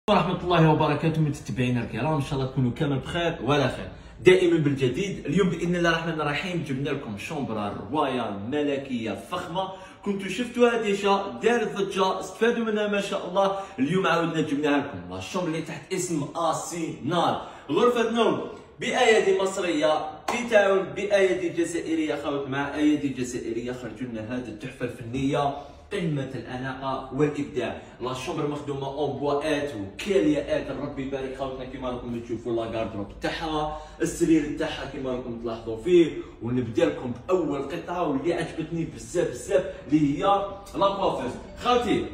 ورحمة الله وبركاته متتبعينا الكرام، ان شاء الله تكونوا كامل بخير وعلى خير دائما بالجديد. اليوم باذن الله الرحمن الرحيم جبنا لكم شومبرا رويال ملكيه فخمه، كنتوا شفتوها ديجا دارت ضجه، استفادوا منها ما شاء الله. اليوم عاودنا جبناها لكم لا الشومبر اللي تحت اسم اسينال، غرفه نوم بايادي مصريه بتعاون بايادي جزائريه، خلط مع ايادي جزائريه خرجوا لنا هذه التحفه الفنيه قمة الأناقة والإبداع. لا شومبر مخدومة اون بواات وكالياءات، ربي يبارك خوتنا كيما راكم تشوفوا لا كاردروب تاعها، السرير تاعها كيما راكم تلاحظوا فيه. ونبدا لكم بأول قطعة واللي عجبتني بزاف بزاف اللي هي لا كوافيز. خالتي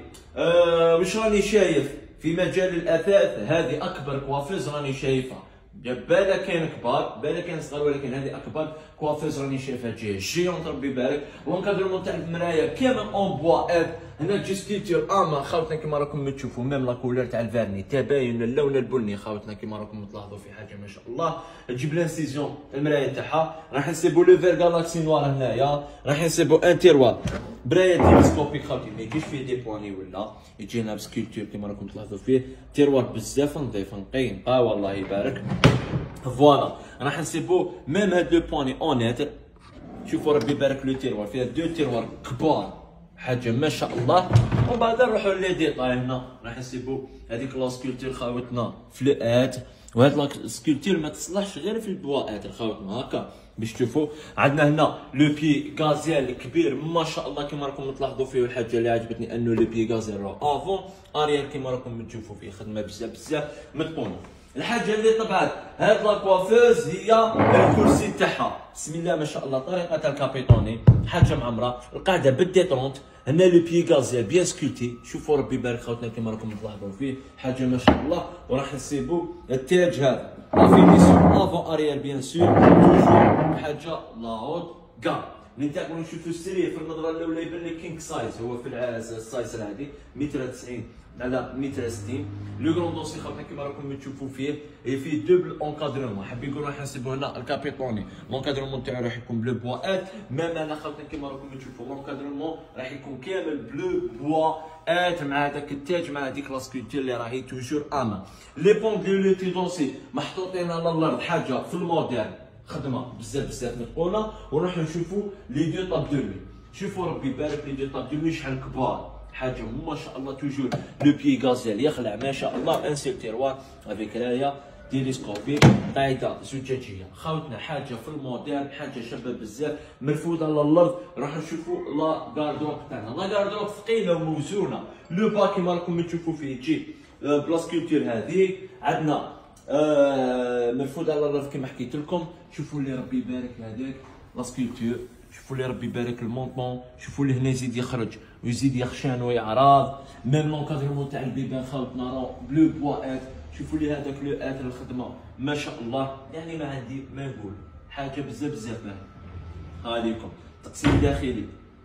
واش راني شايف في مجال الأثاث؟ هذه أكبر كوافيز راني شايفها، بالا كاين كبار بالا كاين صغار، ولكن هذه اكبر كوافيز راني شايفها جيونت ربي يبارك. لونكادرمون تاع المرايه كامل اون بواات، هنا تجي ستيتير اما خاوتنا كيما راكم تشوفوا، ميم لا كولور تاع الفارني تباين اللون البني خاوتنا كيما راكم تلاحظوا في حاجه ما شاء الله. تجيب لانسيزيون المرايه تاعها، راح نسيبوا لو فير جالاكسي نوار هنايا، راح نسيبوا ان تيروار برايه تيلسكوبيك خاوتي، ما يجيش فيه دي بواني ولا يجي هنا بسكولتور كيما راكم تلاحظوا فيه. تيروار بزاف نظيف نقي نقا والله يبارك. فوالا راح نسيبو ميم هاد لو بواني اونيتر، شوفوا ربي يبارك لو تيروار فيها دو تيروار كبار حاجه ما شاء الله. ومن بعد نروحوا لي ديتاي، هنا راح نسيبو هذيك لا سكولتور خاوتنا فلوات، وهاد لا سكولتور ما تصلحش غير في البواات خاوتنا هكا باش تشوفوا. عندنا هنا لو بي غازيل كبير ما شاء الله كيما راكم تلاحظوا فيه. والحاجه اللي عجبتني انه لو بي غازيل افون اريال كيما راكم تشوفوا فيه، خدمه بزاف بزاف متقونه. الحاجه اللي طبعت هاد لاكوافوز هي الكرسي تاعها، بسم الله ما شاء الله، طريقه تاع الكابيتوني حاجه معمره، القاعده بالديتونت. هنا لو بي غازيل بيان سكوتي، شوفوا ربي يبارك خوتنا كيما راكم تلاحظوا فيه حاجه ما شاء الله. وراح نسيبوا التاج هذا لا فينيسيون افون اريال بيان سور، توجور حاجه لا هوت كام. ننتقلوا نشوفوا السرير في النظره الاولى يبان لك كينغ سايز، هو في السايز العادي متر 90 على متر 60. لو كروند دوسي خاطر كيما راكم تشوفوا فيه دوبل اونكادرمون، حاب يقول راح نسيبوا هنا الكابيتوني لونكادرمون تاعو راح يكون بلو بواات، ميم انا خاطر كيما راكم تشوفوا لونكادرمون راح يكون كامل بلو بواات مع هذاك التاج مع هذيك لاسكولتور اللي راهي توجور اما. لي بونديل لو تي دوسي محطوطين على الارض، حاجه في الموديل خدمه بزاف بزاف متقونه. ونروح نشوفوا لي دو طاب دو نوي، شوفوا ربي يبارك لي دو طاب دو نوي شحال كبار، حاجه ما شاء الله. توجور لو بي غازيل يخلع ما شاء الله، ان سيل تيروار افيك رايه تيليسكوبيك قاعده زجاجيه خاوتنا، حاجه في الموديل حاجه شابه بزاف مرفوضه على الارض. راح نشوفوا لا كاردروب تاعنا، لا كاردروب ثقيله وموزونه. لو با كيما راكم تشوفوا فيه تجي بلاسكولتور هذه عندنا مرفوض على الارض كيما حكيت لكم. شوفوا لي ربي يبارك هذاك لاسكولتور، شوفوا لي ربي يبارك المونطون، شوفوا لي هنا يزيد يخرج ويزيد يخشان ويعراض. ميم لونكادرمون تاع البيبان خاوتنا راه بلو بواات، شوفوا لي هذاك لو ات الخدمه ما شاء الله. يعني ما عندي ما نقول، حاجه بزاف بزاف باهيه. هاذيكم تقسيم داخلي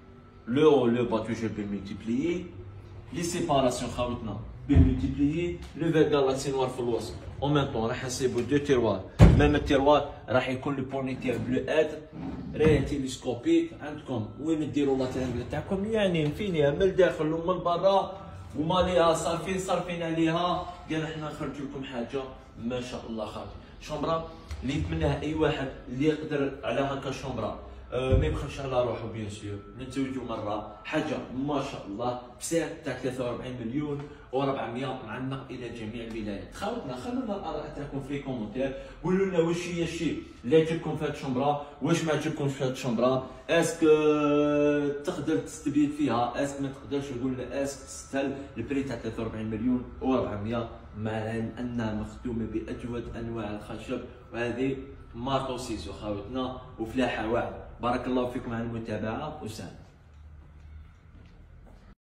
لو با توجور بالملتيبليي، لي سيباراسيون خاوتنا بالملتيبليي، لو فير جالاكسي نوار في الوسط. او ميم طون راح نسيبو دو تيروار، ميم التيروار راح يكون لو بورني تاع بلو ات راهي تيليسكوبيك. عندكم وين ديروا لا ترانجل تاعكم، يعني فينيها من الداخل ومن برا، وما ليها صارفين عليها. قال حنا نخرجوا لكم حاجه ما شاء الله. خاطر شومبرا اللي يتمناها اي واحد اللي يقدر على هكا شومبرا، ما يبخلش على روحه بيان سور. نتزوجوا مره حاجه ما شاء الله بسعر تاع 43 مليون و400 معلق الى جميع الولايات. خاوتنا خلونا الاراء تاعكم في لي كومونتير، قولوا لنا واش هي الشيء اللي عجبكم في هاد الشومبرا، واش ما عجبكمش في هاد الشومبرا، اسك تقدر تستبيد فيها، اسك ما تقدرش. يقول لنا اسك تستاهل البري تاع 43 مليون و400 مع انها مخدومه باجود انواع الخشب، وهذه مارطو سيسو خاوتنا وفلاحه واعره. بارك الله فيكم على المتابعه وسلام.